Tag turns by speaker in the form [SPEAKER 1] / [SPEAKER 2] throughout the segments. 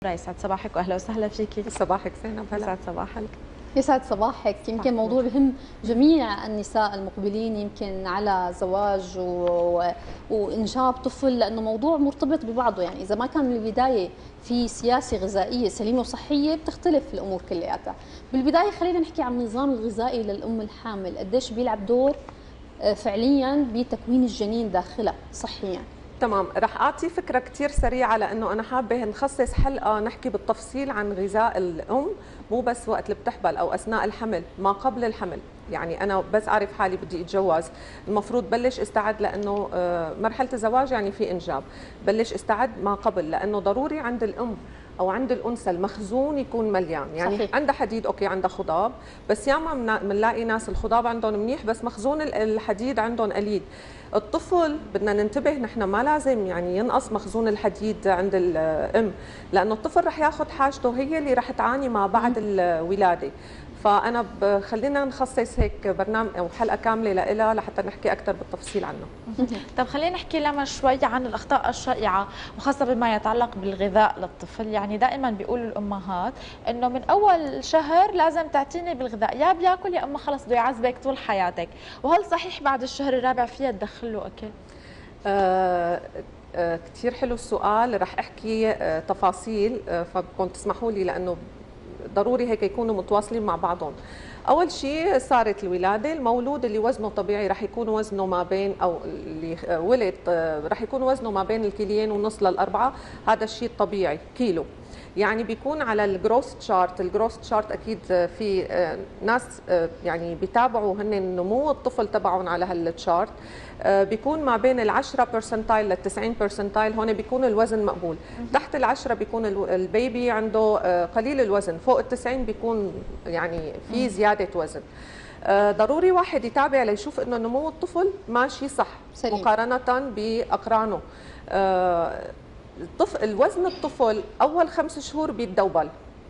[SPEAKER 1] يسعد صباحك واهلا وسهلا فيكي.
[SPEAKER 2] صباحك زينب. هلا
[SPEAKER 1] يسعد صباحك.
[SPEAKER 3] يسعد صباحك. يمكن موضوع بهم جميع النساء المقبلين يمكن على زواج وإنجاب طفل، لأنه موضوع مرتبط ببعضه. يعني إذا ما كان من البداية في سياسة غذائية سليمة وصحية بتختلف الأمور كلياتها. بالبداية خلينا نحكي عن النظام الغذائي للأم الحامل، قديش بيلعب دور فعليا بتكوين الجنين داخلها صحيا.
[SPEAKER 2] تمام، رح اعطي فكره كثير سريعه لانه انا حابه نخصص حلقه نحكي بالتفصيل عن غذاء الام، مو بس وقت اللي بتحبل او اثناء الحمل، ما قبل الحمل. يعني انا بس اعرف حالي بدي اتجوز، المفروض بلش استعد لانه مرحله الزواج يعني في انجاب، بلش استعد ما قبل، لانه ضروري عند الام او عند الانثى المخزون يكون مليان. يعني صحيح. عندها حديد اوكي، عندها خضاب، بس ياما بنلاقي ناس الخضاب عندهم منيح بس مخزون الحديد عندهم قليل. الطفل بدنا ننتبه، نحن ما لازم يعني ينقص مخزون الحديد عند الام، لانه الطفل رح ياخذ حاجته، هي اللي رح تعاني ما بعد الولاده. فانا خلينا نخصص هيك برنامج او حلقه كامله لها لحتى نحكي اكثر بالتفصيل عنه.
[SPEAKER 1] طب خلينا نحكي لما شوي عن الاخطاء الشائعه وخاصه بما يتعلق بالغذاء للطفل. يعني دائما بيقولوا الامهات انه من اول شهر لازم تعتني بالغذاء، يا بياكل يا اما خلص بده يعذبك طول حياتك، وهل صحيح بعد الشهر الرابع فيها تدخل له اكل؟
[SPEAKER 2] كثير حلو السؤال، رح احكي تفاصيل، فبدكم تسمحوا لي لانه ضروري هيك يكونوا متواصلين مع بعضهم. اول شيء صارت الولاده، المولود اللي وزنه طبيعي رح يكون وزنه ما بين، او اللي ولد رح يكون وزنه ما بين الكيلين ونص للأربعة، هذا الشيء الطبيعي كيلو. يعني بيكون على الجروث تشارت، الجروث تشارت اكيد في ناس يعني بيتابعوا هن نمو الطفل تبعهم على هالتشارت، بيكون ما بين ال10 برسنتايل لل90 برسنتايل، هون بيكون الوزن مقبول. تحت ال10 بيكون البيبي عنده قليل الوزن، فوق ال90 بيكون يعني في زياده وزن. ضروري واحد يتابع ليشوف انه نمو الطفل ماشي صح سليم. مقارنه باقرانه. الوزن الطفل اول 5 شهور بيتدوبل،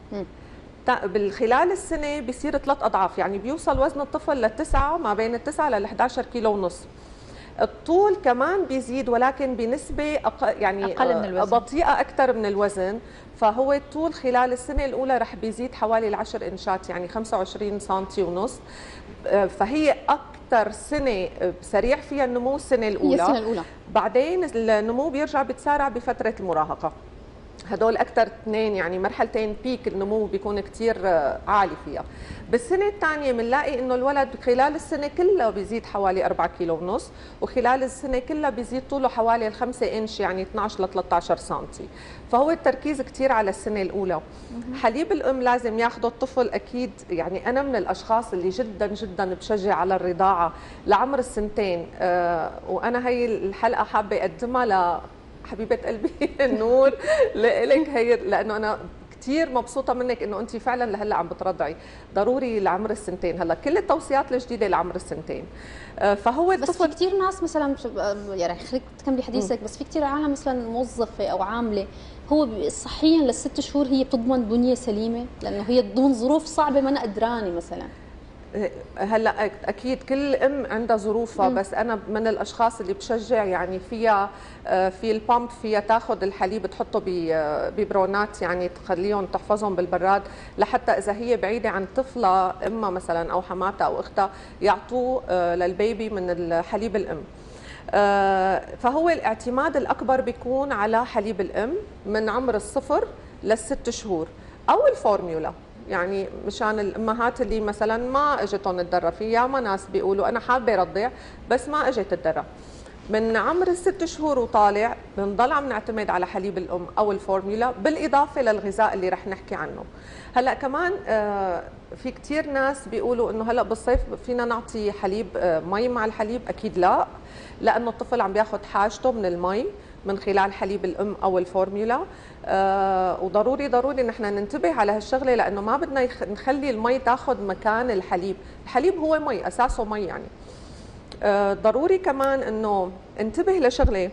[SPEAKER 2] بالخلال السنه بيصير 3 اضعاف، يعني بيوصل وزن الطفل للتسعة، ما بين ال9 لل11 كيلو ونص. الطول كمان بيزيد ولكن بنسبه يعني
[SPEAKER 1] أقل من الوزن،
[SPEAKER 2] بطيئه اكثر من الوزن. فهو الطول خلال السنه الاولى رح بيزيد حوالي 10 انشات، يعني 25 سنتي ونص. فهي اكثر سنه سريع فيها النمو السنه الاولى. بعدين النمو بيرجع بتسارع بفتره المراهقه. هدول اكثر اثنين يعني مرحلتين بيك النمو بيكون كثير عالي فيها. بالسنه الثانيه بنلاقي انه الولد خلال السنه كلها بيزيد حوالي 4 كيلو ونص، وخلال السنه كلها بيزيد طوله حوالي 5 انش، يعني 12 ل 13 سنتي. فهو التركيز كثير على السنه الاولى. حليب الام لازم ياخذه الطفل اكيد. يعني انا من الاشخاص اللي جدا جدا بشجع على الرضاعه لعمر السنتين، وانا هي الحلقه حابه اقدمها حبيبه قلبي النور لك هي، لانه انا كثير مبسوطه منك انه انت فعلا لهلا عم بترضعي. ضروري لعمر السنتين، هلا كل التوصيات الجديده لعمر السنتين. فهو
[SPEAKER 3] بس في كثير ناس مثلا، يعني خليك تكملي حديثك، بس في كثير عالم مثلا موظفه او عامله هو صحيا لل6 شهور هي بتضمن بنيه سليمه، لانه هي ضمن ظروف صعبه ما انا قدراني مثلا.
[SPEAKER 2] هلا اكيد كل ام عندها ظروفها، بس انا من الاشخاص اللي بشجع يعني فيها في البامب، فيها تاخذ الحليب تحطه ببرونات، يعني تخليهم تحفظهم بالبراد لحتى اذا هي بعيده عن طفله امها مثلا او حماتها او اختها يعطوه للبيبي من الحليب الام. فهو الاعتماد الاكبر بيكون على حليب الام من عمر الصفر لل6 شهور او الفورميولا. يعني مشان الامهات اللي مثلا ما اجتهم الذره، في ياما ناس بيقولوا انا حابه رضع بس ما اجت الذره، من عمر ال6 شهور وطالع بنضل عم نعتمد على حليب الام او الفورميولا، بالاضافه للغذاء اللي رح نحكي عنه. هلا كمان في كثير ناس بيقولوا انه هلا بالصيف فينا نعطي حليب مي مع الحليب. اكيد لا، لانه الطفل عم بياخذ حاجته من المي من خلال حليب الام او الفورميولا. وضروري نحن ننتبه على هالشغله، لانه ما بدنا نخلي المي تاخذ مكان الحليب. الحليب هو مي، اساسه مي يعني. ضروري كمان انه انتبه لشغله،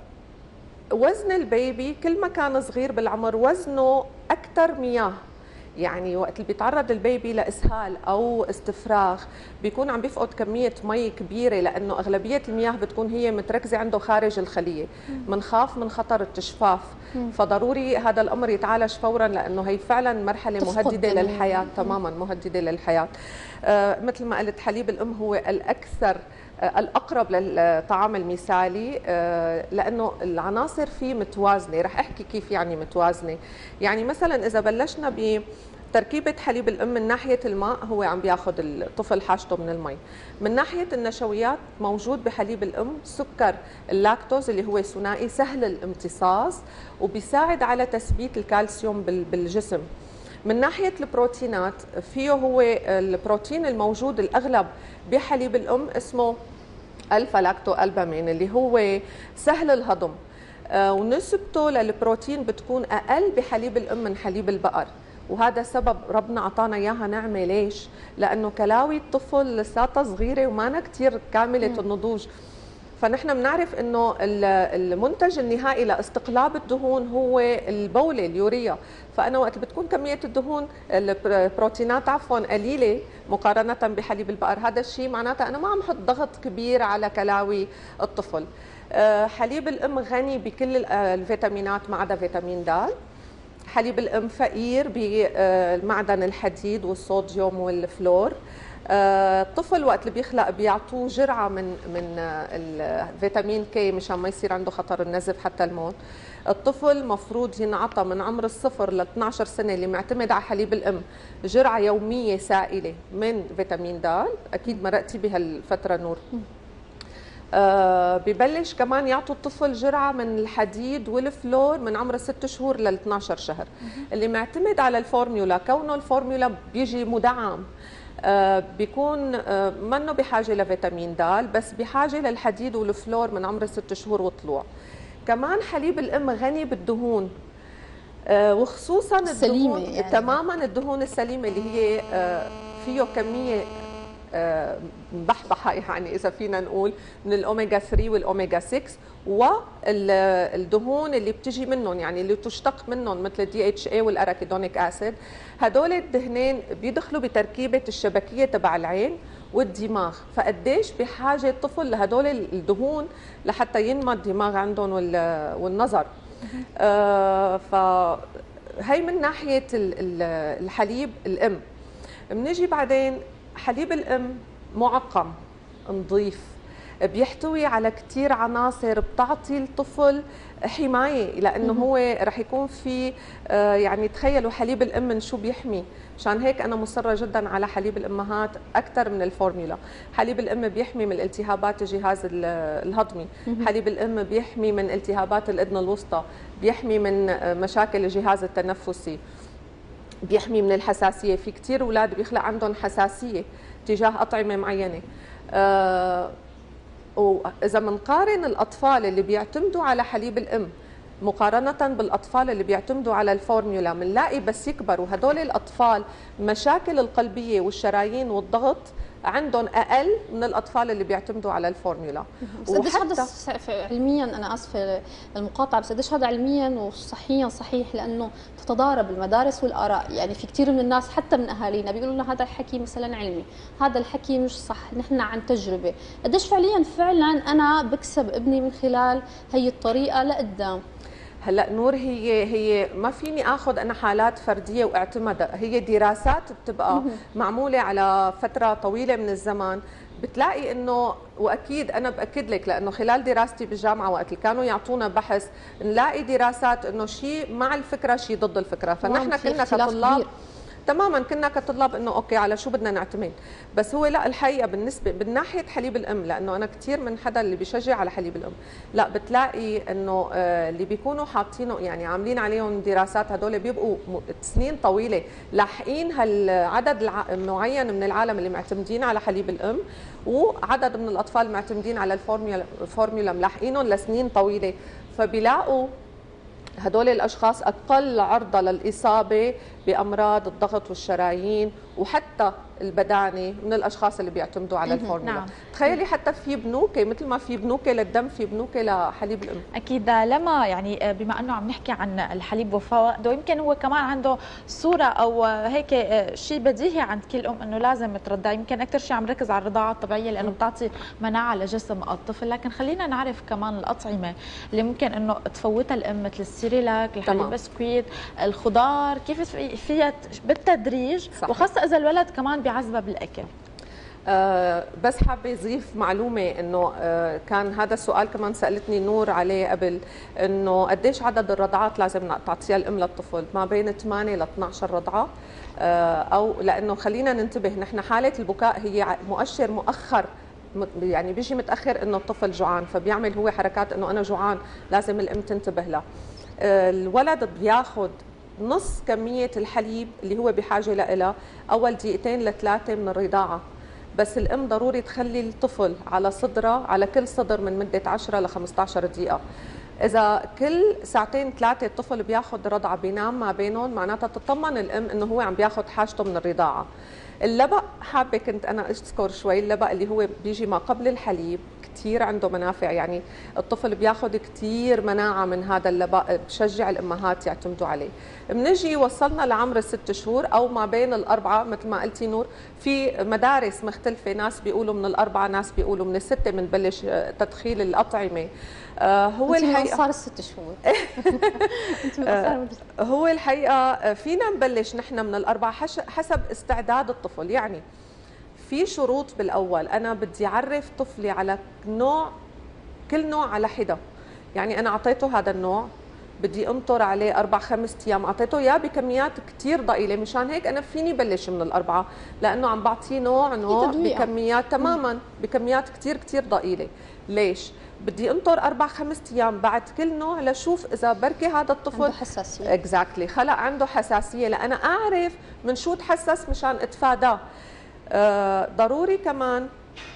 [SPEAKER 2] وزن البيبي كل ما كان صغير بالعمر وزنه اكثر مياه. يعني وقت اللي بيتعرض البيبي لاسهال او استفراغ بيكون عم بيفقد كميه مي كبيره، لانه اغلبيه المياه بتكون هي متركزه عنده خارج الخليه. بنخاف من خطر التشفاف، فضروري هذا الامر يتعالج فورا، لانه هي فعلا مرحله مهدده للحياه، تماما مهدده للحياه. مثل ما قلت، حليب الام هو الاكثر الأقرب للطعام المثالي، لأنه العناصر فيه متوازنة. رح أحكي كيف يعني متوازنة. يعني مثلا إذا بلشنا بتركيبة حليب الأم من ناحية الماء، هو عم بياخذ الطفل حاجته من المي. من ناحية النشويات، موجود بحليب الأم سكر اللاكتوز اللي هو ثنائي سهل الامتصاص وبيساعد على تثبيت الكالسيوم بالجسم. من ناحية البروتينات، فيه هو البروتين الموجود الأغلب بحليب الأم اسمه ألفا لاكتو ألبامين، اللي هو سهل الهضم، ونسبته للبروتين بتكون أقل بحليب الأم من حليب البقر. وهذا سبب ربنا أعطانا إياها نعمة. ليش؟ لأنه كلاوي الطفل لساتها صغيرة ومانا كتير كاملة النضوج، فنحن بنعرف انه المنتج النهائي لاستقلاب الدهون هو البوله اليوريا. فانا وقت بتكون كميه الدهون البروتينات قليله مقارنه بحليب البقر، هذا الشيء معناته انا ما عم حط ضغط كبير على كلاوي الطفل. حليب الام غني بكل الفيتامينات ما عدا فيتامين د. حليب الام فقير بالمعدن الحديد والصوديوم والفلور. الطفل وقت اللي بيخلق بيعطوه جرعه من الفيتامين كي مشان ما يصير عنده خطر النزف حتى الموت. الطفل مفروض ينعطى من عمر الصفر ل 12 سنه اللي معتمد على حليب الام جرعه يوميه سائله من فيتامين د. اكيد مرقتي بهالفتره نور. ببلش كمان يعطوا الطفل جرعه من الحديد والفلور من عمر 6 شهور ل 12 شهر. اللي معتمد على الفورميولا، كونه الفورميولا بيجي مدعم، بيكون منه بحاجه لفيتامين د، بس بحاجه للحديد والفلور من عمر 6 شهور وطلوع. كمان حليب الام غني بالدهون، وخصوصا الدهون يعني. تماما الدهون السليمه اللي هي فيه كميه مبحبحه، يعني اذا فينا نقول، من الاوميجا 3 والاوميجا 6، والدهون اللي بتجي منهم، يعني اللي تشتق منهم، مثل الدي اتش اي والاراكيدونيك اسيد. هدول الدهنين بيدخلوا بتركيبه الشبكيه تبع العين والدماغ. فقديش بحاجه الطفل لهدول الدهون لحتى ينمى الدماغ عندهم والنظر. فهي من ناحيه الحليب الام. بنيجي بعدين حليب الام معقم نظيف، بيحتوي على كثير عناصر بتعطي الطفل حمايه، لانه هو رح يكون في يعني تخيلوا حليب الام من شو بيحمي. مشان هيك انا مصره جدا على حليب الامهات اكثر من الفورميولا. حليب الام بيحمي من التهابات الجهاز الهضمي، حليب الام بيحمي من التهابات الاذن الوسطى، بيحمي من مشاكل الجهاز التنفسي، بيحمي من الحساسيه. في كثير اولاد بيخلق عندهم حساسيه تجاه اطعمه معينه. وإذا بنقارن الأطفال اللي بيعتمدوا على حليب الأم مقارنة بالأطفال اللي بيعتمدوا على الفورميولا، بنلاقي بس يكبروا هدول الأطفال مشاكل القلبية والشرايين والضغط عندهم أقل من الأطفال اللي بيعتمدوا على الفورميولا.
[SPEAKER 3] بس قديش هذا علميا، أنا آسفة المقاطعة، بس قديش هذا علميا وصحيا صحيح؟ لأنه تتضارب المدارس والآراء. يعني في كثير من الناس حتى من أهالينا بيقولوا لنا هذا الحكي مثلا علمي، هذا الحكي مش صح، نحن عن تجربة. قديش فعلا أنا بكسب ابني من خلال هي الطريقة لقدام؟
[SPEAKER 2] هلا نور، هي ما فيني اخذ انا حالات فرديه واعتمدها، هي دراسات بتبقى معموله على فتره طويله من الزمان. بتلاقي انه، واكيد انا باكد لك لانه خلال دراستي بالجامعه وقت اللي كانوا يعطونا بحث نلاقي دراسات انه شيء مع الفكره شيء ضد الفكره. فنحن كنا كطلاب تماما كنا كطلاب انه اوكي على شو بدنا نعتمد. بس هو لا، الحقيقه بالنسبه من ناحيه حليب الام، لانه انا كثير من حدا اللي بيشجع على حليب الام، لا بتلاقي انه اللي بيكونوا حاطينه يعني عاملين عليهم دراسات، هدول بيبقوا سنين طويله لاحقين هالعدد معين من العالم اللي معتمدين على حليب الام، وعدد من الاطفال معتمدين على الفورميولا ملاحقينهم لسنين طويله. فبيلاقوا هدول الاشخاص اقل عرضه للاصابه بامراض الضغط والشرايين وحتى البدانه من الاشخاص اللي بيعتمدوا على الفورمولا.
[SPEAKER 1] نعم.
[SPEAKER 2] تخيلي حتى في بنوكه، مثل ما في بنوكه للدم في بنوكه لحليب الام.
[SPEAKER 1] اكيد. لما يعني بما انه عم نحكي عن الحليب وفوائده، يمكن هو كمان عنده صوره او هيك شيء بديهي عند كل ام انه لازم ترضع. يمكن اكثر شيء عم نركز على الرضاعه الطبيعيه لانه بتعطي مناعه لجسم الطفل، لكن خلينا نعرف كمان الاطعمه اللي ممكن انه تفوتها الام مثل السيريلاك، الحليب بسكويت، الخضار، كيف فيها بالتدريج. صحيح. وخاصه اذا الولد كمان بيعذبها بالاكل.
[SPEAKER 2] بس حابه اضيف معلومه انه كان هذا السؤال كمان سالتني نور عليه قبل، انه قديش عدد الرضعات لازم تعطيها الام للطفل؟ ما بين 8 ل 12 رضعه. او لانه خلينا ننتبه، نحن حاله البكاء هي مؤشر مؤخر، يعني بيجي متاخر انه الطفل جوعان، فبيعمل هو حركات انه انا جوعان، لازم الام تنتبه له. الولد بياخذ نص كميه الحليب اللي هو بحاجه لها اول دقيقتين لثلاثه من الرضاعه، بس الام ضروري تخلي الطفل على صدرها، على كل صدر، من مده 10 ل 15 دقيقه. اذا كل ساعتين ثلاثه الطفل بياخذ رضعه بينام ما بينهم، معناتها تطمن الام انه هو عم بياخذ حاجته من الرضاعه. اللبق حابه كنت انا اذكر شوي، اللبق اللي هو بيجي ما قبل الحليب كثير عنده منافع، يعني الطفل بياخذ كثير مناعه من هذا اللبق، بشجع الامهات يعتمدوا عليه. بنجي وصلنا لعمر ال6 شهور او ما بين الاربعه، مثل ما قلتي نور، في مدارس مختلفه، ناس بيقولوا من الاربعه، ناس بيقولوا من ال6 بنبلش تدخيل الاطعمه. هو
[SPEAKER 3] الحقيقه صار 6 شهور.
[SPEAKER 2] هو الحقيقه فينا نبلش نحن من الاربعه حسب استعداد الطفل. يعني في شروط بالاول، انا بدي اعرف طفلي على نوع، كل نوع على حده. يعني انا اعطيته هذا النوع، بدي انطر عليه 4-5 ايام، اعطيته اياه بكميات كثير ضئيله، مشان هيك انا فيني بلش من الاربعه، لانه عم بعطيه نوع بكميات تماما، بكميات كثير ضئيله. ليش؟ بدي انطر 4-5 ايام بعد كل نوع لشوف اذا بركي هذا الطفل
[SPEAKER 3] عنده حساسيه.
[SPEAKER 2] اكزاكتلي، خلق عنده حساسيه، لأنا اعرف من شو تحسس مشان اتفاداه. ضروري كمان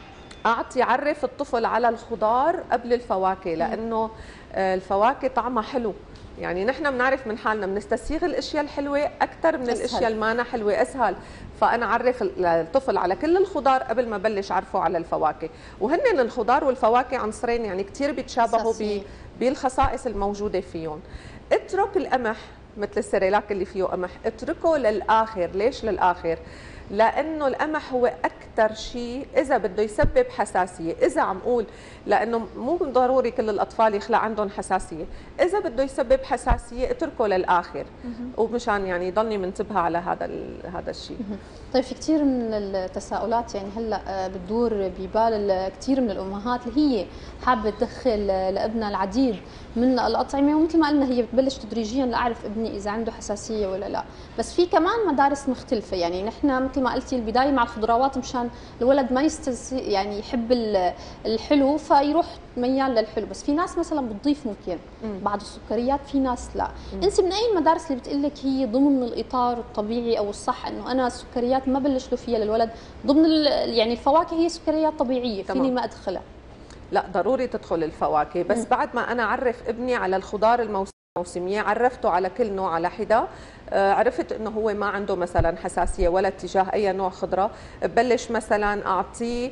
[SPEAKER 2] اعرف الطفل على الخضار قبل الفواكه، لانه الفواكه طعمها حلو. يعني نحن بنعرف من حالنا بنستسيغ الاشياء الحلوه اكثر من الاشياء المانا حلوه، اسهل. فانا اعرف الطفل على كل الخضار قبل ما بلش اعرفه على الفواكه. وهن الخضار والفواكه عنصرين يعني كثير بيتشابهوا بالخصائص الموجوده فيهم. اترك القمح مثل السريلاك اللي فيه قمح، اتركه للاخر. ليش للاخر؟ لانه القمح هو اكثر شيء اذا بده يسبب حساسيه، اذا عم قول، لانه مو ضروري كل الاطفال يخلق عندهم حساسيه، اذا بده يسبب حساسيه اتركه للاخر، ومشان يعني ضلني منتبهه على هذا الشيء.
[SPEAKER 3] طيب في كثير من التساؤلات يعني هلا بتدور ببال كثير من الامهات اللي هي حابه تدخل لابنها العديد من الاطعمه، ومثل ما قلنا هي بتبلش تدريجيا لاعرف ابني اذا عنده حساسيه ولا لا. بس في كمان مدارس مختلفه، يعني نحن مثل ما قلتي البدايه مع الخضروات مشان الولد ما يعني يحب الحلو فيروح ميال للحلو، بس في ناس مثلا بتضيف ممكن بعض السكريات، في ناس لا. انت من اي المدارس اللي بتقول لك هي ضمن الاطار الطبيعي او الصح انه انا السكريات ما بلش له فيها للولد؟ ضمن يعني الفواكه هي سكريات طبيعيه فيني ما ادخلها؟
[SPEAKER 2] لا ضروري تدخل الفواكه، بس بعد ما انا اعرف ابني على الخضار الموسميه، عرفته على كل نوع على حده، عرفت انه هو ما عنده مثلا حساسيه ولا اتجاه اي نوع خضره، ببلش مثلا اعطيه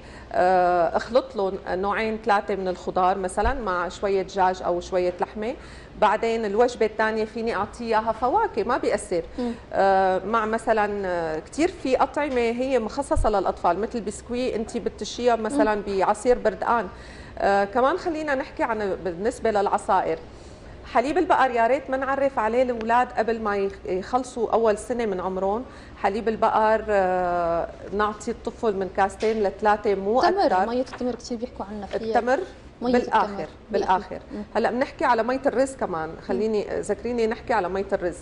[SPEAKER 2] اخلط له 2-3 من الخضار مثلا مع شويه دجاج او شويه لحمه. بعدين الوجبه الثانيه فيني اعطيه اياها فواكه ما بيأثر، مع مثلا كثير في اطعمه هي مخصصه للاطفال مثل البسكوي، انت بتشيها مثلا بعصير بردقان. كمان خلينا نحكي عن بالنسبه للعصائر، حليب البقر يا ريت ما نعرف عليه الاولاد قبل ما يخلصوا اول سنه من عمرهم. حليب البقر نعطي الطفل من 2-3 مو اكثر.
[SPEAKER 3] ميه التمر كثير بيحكوا عنها فيها.
[SPEAKER 2] التمر بالاخر. هلا بنحكي على ميه الرز كمان، خليني ذكريني نحكي على ميه الرز.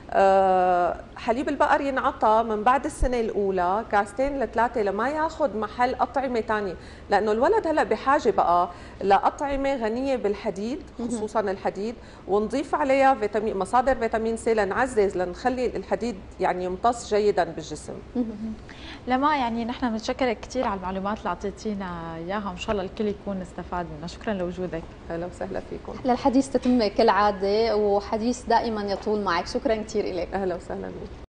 [SPEAKER 2] حليب البقر ينعطى من بعد السنه الاولى 2-3 لما ياخذ محل اطعمه ثانيه، لانه الولد هلا بحاجه بقى لاطعمه غنيه بالحديد، خصوصا الحديد، ونضيف عليها مصادر فيتامين سي لنعزز لنخلي الحديد يعني يمتص جيدا بالجسم.
[SPEAKER 1] لما يعني نحن بنتشكرك كثير على المعلومات اللي اعطيتينا اياها، وان شاء الله الكل يكون استفاد منها. شكرا لوجودك.
[SPEAKER 2] اهلا وسهلا فيكم.
[SPEAKER 3] للحديث تتم كالعاده، وحديث دائما يطول معك. شكرا كثير لك.
[SPEAKER 2] اهلا وسهلا بك.